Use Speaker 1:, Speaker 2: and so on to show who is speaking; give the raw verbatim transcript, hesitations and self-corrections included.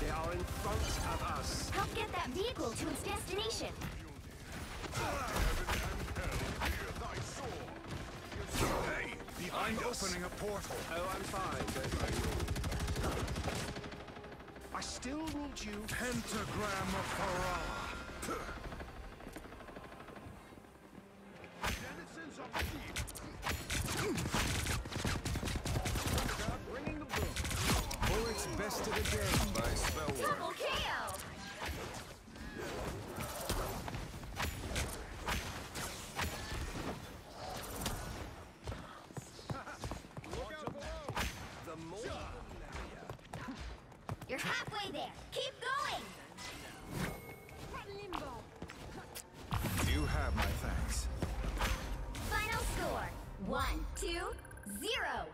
Speaker 1: They are in front of us.
Speaker 2: Help get that vehicle to its destination.
Speaker 3: Hey, behind I'm us. Opening a portal.
Speaker 1: Oh, I'm fine. Don't worry. I still ruled you.
Speaker 3: Pentagram of Farah. Denizens of the deep. Bringing the boom. Bullets bested again by spellwork.
Speaker 2: Double K O!
Speaker 1: The more
Speaker 2: You're halfway there. Keep going.
Speaker 3: You have my thanks.
Speaker 2: Final score: one, two, zero.